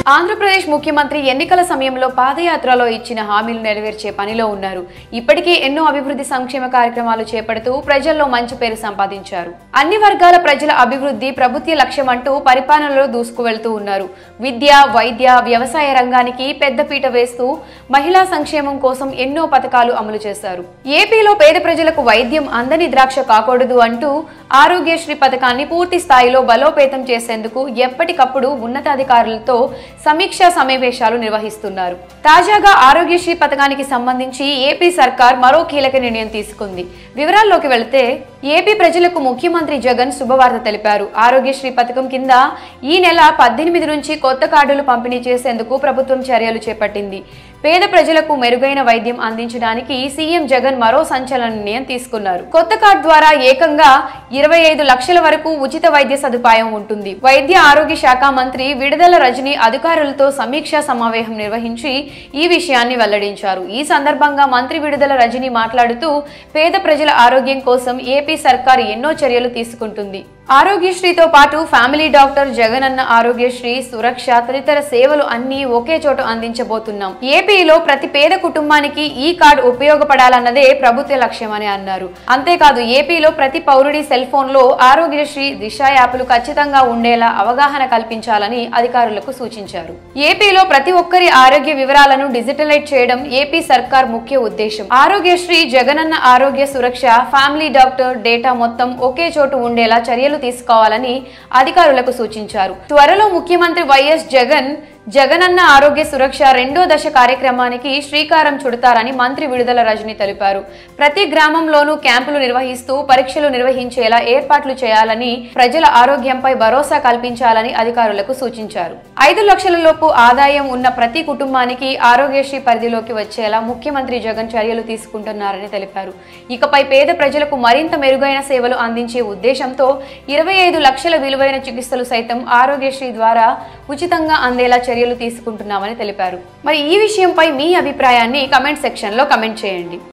ఆంధ్రప్రదేశ్ ముఖ్యమంత్రి ఎన్నికల సమయంలో పాదయాత్రలో ఇచ్చిన హామీలు నెరవేర్చే పనిలో ఉన్నారు. ఇప్పటికే ఎన్నో అభివృద్ధి సంక్షేమ కార్యక్రమాలు చేపడుతూ ప్రజల్లో మంచి పేరు సంపాదించారు. అన్ని వర్గాల ప్రజల అభివృద్ధి ప్రభుత్వ లక్ష్యం అంటూ పరిపాలనలో దూసుకువెళ్తూ ఉన్నారు. విద్య, వైద్య, వ్యవసాయ రంగానికి పెద్దపీట వేస్తూ మహిళా సంక్షేమం కోసం ఎన్నో పథకాలు అమలు చేశారు. ఏపీలో పేద ప్రజలకు వైద్యం అందని ద్రాక్ష కాకూడదు అంటూ ఆరోగ్యశ్రీ పథకాన్ని పూర్తి స్థాయిలో బలోపేతం చేసేందుకు ఎప్పటికప్పుడు ఉన్నతాధికారులతో సమీక్షా సమావేశాలు నిర్వహిస్తున్నారు. తాజాగా ఆరోగ్యశ్రీ పథకానికి సంబంధించి ఏపీ సర్కార్ మరో కీలక నిర్ణయం తీసుకుంది. వివరాల్లోకి వెళితే ఏపీ ప్రజలకు ముఖ్యమంత్రి జగన్ శుభవార్త తెలిపారు. ఆరోగ్యశ్రీ పథకం కింద ఈ నెల 18 నుంచి కొత్త కార్డులు పంపిణీ చేసేందుకు ప్రభుత్వం చర్యలు చేపట్టింది. పేద ప్రజలకు మెరుగైన వైద్యం అందించడానికి సీఎం జగన్ మరో సంచలన నిర్ణయం తీసుకున్నారు. కొత్త కార్డు ద్వారా ఏకంగా 25 లక్షల వరకు ఉచిత వైద్య సదుపాయం ఉంటుంది. వైద్య ఆరోగ్య శాఖ మంత్రి విడుదల రజని అధికారులతో సమీక్షా సమావేశం నిర్వహించి ఈ విషయాన్ని వెల్లడించారు. ఈ సందర్భంగా మంత్రి విడుదల రజని మాట్లాడుతూ పేద ప్రజల ఆరోగ్యం కోసం ఏపీ సర్కార్ ఎన్నో చర్యలు తీసుకుంటుంది. ఆరోగ్యశ్రీతో పాటు ఫ్యామిలీ డాక్టర్, జగనన్న ఆరోగ్యశ్రీ, సురక్ష తదితర సేవలు అన్ని ఒకే చోట అందించబోతున్నాం. ఏపీలో ప్రతి పేద కుటుంబానికి ఈ కార్డు ఉపయోగపడాలన్నదే ప్రభుత్వ లక్ష్యమని అన్నారు. అంతేకాదు ఏపీలో ప్రతి పౌరుడి సెల్ ఫోన్ లో ఆరోగ్యశ్రీ, దిశ యాప్లు ఖచ్చితంగా ఉండేలా అవగాహన కల్పించాలని అధికారులకు సూచించారు. ఏపీలో ప్రతి ఒక్కరి ఆరోగ్య వివరాలను డిజిటలైజ్ చేయడం ఏపీ సర్కార్ ముఖ్య ఉద్దేశం. ఆరోగ్యశ్రీ, జగనన్న ఆరోగ్య సురక్ష, ఫ్యామిలీ డాక్టర్ డేటా మొత్తం ఒకే చోటు ఉండేలా చర్యలు తీసుకోవాలని అధికారులకు సూచించారు. త్వరలో ముఖ్యమంత్రి వైఎస్ జగనన్న ఆరోగ్య సురక్ష 2వ దశ కార్యక్రమానికి శ్రీకారం చుడతారని మంత్రి విడుదల రజని తెలిపారు. ప్రతి గ్రామంలోనూ క్యాంపులు నిర్వహిస్తూ పరీక్షలు నిర్వహించేలా ఏర్పాట్లు చేయాలని, ప్రజల ఆరోగ్యంపై భరోసా కల్పించాలని అధికారులకు సూచించారు. 5 లక్షల లోపు ఆదాయం ఉన్న ప్రతి కుటుంబానికి ఆరోగ్యశ్రీ పరిధిలోకి వచ్చేలా ముఖ్యమంత్రి జగన్ చర్యలు తీసుకుంటున్నారని తెలిపారు. ఇకపై పేద ప్రజలకు మరింత మెరుగైన సేవలు అందించే ఉద్దేశంతో 25 లక్షల విలువైన చికిత్సలు సైతం ఆరోగ్యశ్రీ ద్వారా ఉచితంగా అందేలా చర్యలు తీసుకుంటున్నామని తెలిపారు. మరి ఈ విషయంపై మీ అభిప్రాయాన్ని కమెంట్ సెక్షన్ లో కమెంట్ చేయండి.